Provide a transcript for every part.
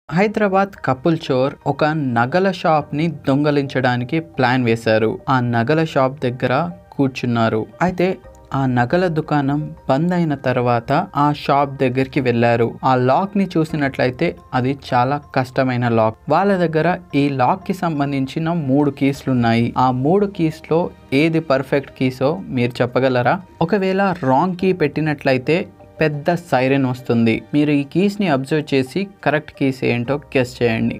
Hyderabad couple చోర్ ఒక నగల షాప్ని దొంగలించడానికి ప్లాన్ వేశారు. ఆ నగల షాప్ దగ్గర కూర్చున్నారు. అయితే ఆ నగల దుకాణం బంద్ అయిన తర్వాత ఆ షాప్ దగ్గరికి వెళ్లారు. ఆ లాక్ ని చూసినట్లయితే అది చాలా కష్టమైన లాక్. వాళ్ళ దగ్గర ఈ లాక్ కి సంబంధించిన 3 కీస్లు ఉన్నాయి. ఆ 3 కీస్ లో ఏది పర్ఫెక్ట్ కీసో మీరు చెప్పగలరా? ఒకవేళ రాంగ్ కీ పెట్టినట్లయితే పెద్ద సైరన్ వస్తుంది. మీరు ఈ కీస్ని అబ్జర్వ్ చేసి కరెక్ట్ కీస్ ఏంటో గెస్ చేయండి.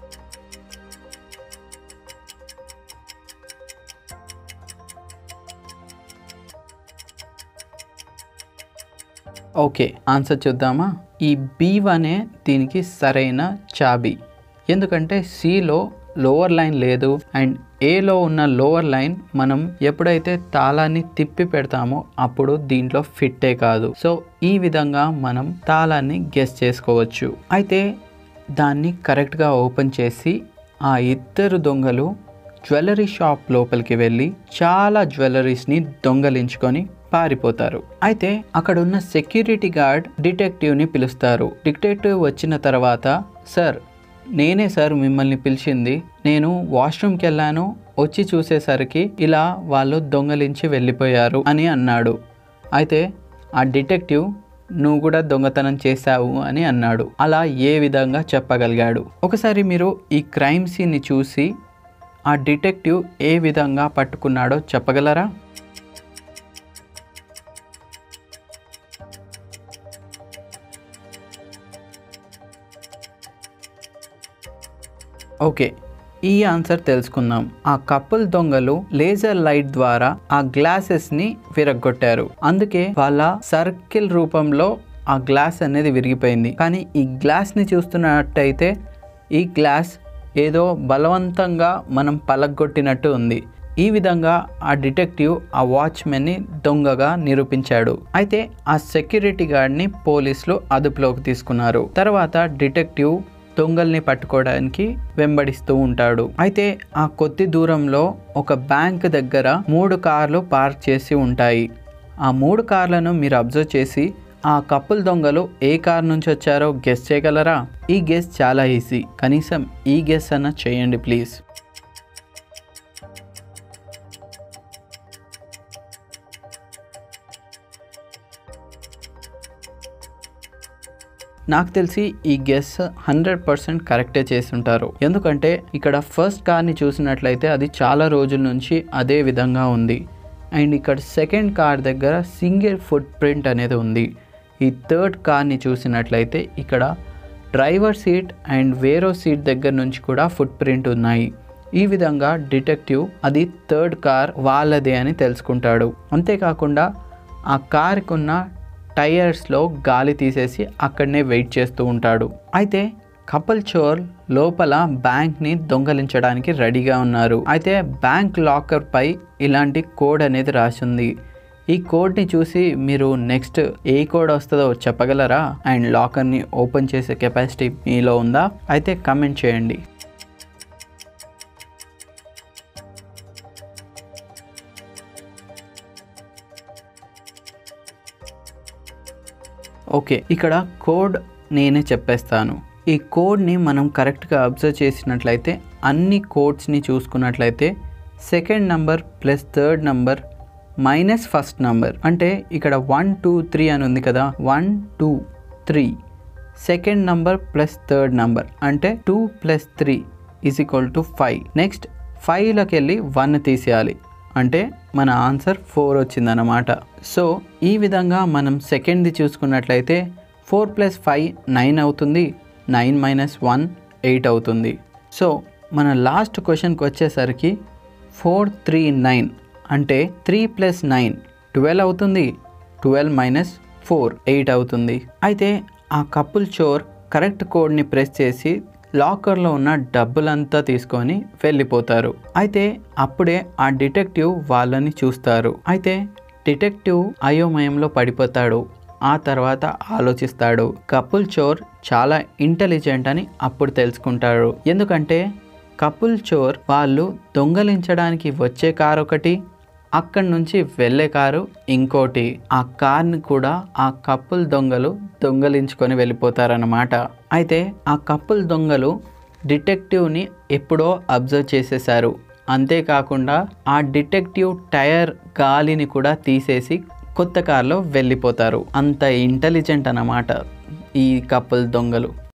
ఓకే, ఆన్సర్ చూద్దామా? ఈ B1 దీనికి సరైన చాబీ. ఎందుకంటే Cలో లోవర్ లైన్ లేదు అండ్ ఏలో ఉన్న లోవర్ లైన్ మనం ఎప్పుడైతే తాళాన్ని తిప్పి పెడతామో అప్పుడు దీంట్లో ఫిట్టే కాదు. సో ఈ విధంగా మనం తాళాన్ని గెస్ చేసుకోవచ్చు. అయితే దాన్ని కరెక్ట్గా ఓపెన్ చేసి ఆ ఇద్దరు దొంగలు జ్యువెలరీ షాప్ లోపలికి వెళ్ళి చాలా జ్యువెలరీస్ని దొంగలించుకొని పారిపోతారు. అయితే అక్కడ ఉన్న సెక్యూరిటీ గార్డ్ డిటెక్టివ్ని పిలుస్తారు. డిటెక్టివ్ వచ్చిన తర్వాత, సార్ నేనే సార్ మిమ్మల్ని పిలిచింది. నేను వాష్రూమ్కి వెళ్ళాను, వచ్చి చూసేసరికి ఇలా వాళ్ళు దొంగలించి వెళ్ళిపోయారు అని అన్నాడు. అయితే ఆ డిటెక్టివ్ నువ్వు కూడా దొంగతనం చేశావు అని అన్నాడు. అలా ఏ విధంగా చెప్పగలిగాడు? ఒకసారి మీరు ఈ క్రైమ్ సీన్ని చూసి ఆ డిటెక్టివ్ ఏ విధంగా పట్టుకున్నాడో చెప్పగలరా? ఓకే, ఈ ఆన్సర్ తెలుసుకుందాం. ఆ కపుల్ దొంగలు లేజర్ లైట్ ద్వారా ఆ గ్లాసెస్ని విరగొట్టారు. అందుకే వాళ్ళ సర్కిల్ రూపంలో ఆ గ్లాస్ అనేది విరిగిపోయింది. కానీ ఈ గ్లాస్ని చూస్తున్నట్టయితే ఈ గ్లాస్ ఏదో బలవంతంగా మనం పలగొట్టినట్టు ఉంది. ఈ విధంగా ఆ డిటెక్టివ్ ఆ వాచ్మెన్ని దొంగగా నిరూపించాడు. అయితే ఆ సెక్యూరిటీ గార్డ్ని పోలీసులు అదుపులోకి తీసుకున్నారు. తర్వాత డిటెక్టివ్ దొంగల్ని పట్టుకోవడానికి వెంబడిస్తూ ఉంటాడు. అయితే ఆ కొద్ది దూరంలో ఒక బ్యాంక్ దగ్గర 3 కార్లు పార్క్ చేసి ఉంటాయి. ఆ 3 కార్లను మీరు అబ్జర్వ్ చేసి ఆ కపుల్ దొంగలు ఏ కార్ నుంచి వచ్చారో గెస్ చేయగలరా? ఈ గెస్ చాలా ఈజీ. కనీసం ఈ గెస్ అన్న చేయండి ప్లీజ్. నాకు తెలిసి ఈ గెస్ 100% కరెక్టే చేస్తుంటారు. ఎందుకంటే ఇక్కడ ఫస్ట్ కార్ని చూసినట్లయితే అది చాలా రోజుల నుంచి అదే విధంగా ఉంది. అండ్ ఇక్కడ సెకండ్ కార్ దగ్గర సింగిల్ ఫుట్ ప్రింట్ అనేది ఉంది. ఈ థర్డ్ కార్ని చూసినట్లయితే ఇక్కడ డ్రైవర్ సీట్ అండ్ వేరో సీట్ దగ్గర నుంచి కూడా ఫుట్ ప్రింట్ ఉన్నాయి. ఈ విధంగా డిటెక్టివ్ అది థర్డ్ కార్ వాళ్ళదే అని తెలుసుకుంటాడు. అంతేకాకుండా ఆ కార్కి ఉన్న టైర్స్లో గాలి తీసేసి అక్కడనే వెయిట్ చేస్తూ ఉంటాడు. అయితే కపుల్ చోర్ లోపల బ్యాంక్ని దొంగలించడానికి రెడీగా ఉన్నారు. అయితే బ్యాంక్ లాకర్ పై ఇలాంటి కోడ్ అనేది రాసింది. ఈ కోడ్ని చూసి మీరు నెక్స్ట్ ఏ కోడ్ వస్తుందో చెప్పగలరా? అండ్ లాకర్ని ఓపెన్ చేసే కెపాసిటీ మీలో ఉందా? అయితే కమెంట్ చేయండి. ఓకే, ఇక్కడ కోడ్ నేనే చెప్పేస్తాను. ఈ కోడ్ని మనం కరెక్ట్గా అబ్జర్వ్ చేసినట్లయితే అన్ని కోడ్స్ని చూసుకున్నట్లయితే second number plus third number minus first number, అంటే ఇక్కడ 1 2 3 అని ఉంది కదా, 1 2 3 second number plus third number అంటే 2 + 3 = 5. నెక్స్ట్ 5లోకి వెళ్ళి 1 తీసేయాలి, అంటే మన ఆన్సర్ 4 వచ్చిందన్నమాట. సో ఈ విధంగా మనం సెకండ్ది చూసుకున్నట్లయితే 4 + 5 9 అవుతుంది, 9 - 1 8 అవుతుంది. సో మన లాస్ట్ క్వశ్చన్కి వచ్చేసరికి 4 3 9 అంటే 3 + 9 12 అవుతుంది, 12 - 4 8 అవుతుంది. అయితే ఆ కపుల్ చోర్ కరెక్ట్ కోడ్ని ప్రెస్ చేసి లాకర్లో ఉన్న డబ్బులంతా తీసుకొని వెళ్ళిపోతారు. అయితే అప్పుడే ఆ డిటెక్టివ్ వాళ్ళని చూస్తారు. అయితే డిటెక్టివ్ అయోమయంలో పడిపోతాడు. ఆ తర్వాత ఆలోచిస్తాడు. కపుల్ చోర్ చాలా ఇంటెలిజెంట్ అని అప్పుడు తెలుసుకుంటాడు. ఎందుకంటే కపుల్ చోర్ వాళ్ళు దొంగలించడానికి వచ్చే కార్ ఒకటి, అక్కడి నుంచి వెళ్ళే కారు ఇంకోటి. ఆ కార్ని కూడా ఆ కపుల్ దొంగలు దొంగలించుకొని వెళ్ళిపోతారన్నమాట. అయితే ఆ కపుల్ దొంగలు డిటెక్టివ్ని ఎప్పుడో అబ్జర్వ్ చేసేశారు. అంతేకాకుండా ఆ డిటెక్టివ్ టైర్ గాలిని కూడా తీసేసి కొత్త కార్లో వెళ్ళిపోతారు. అంత ఇంటెలిజెంట్ అన్నమాట ఈ కపుల్ దొంగలు.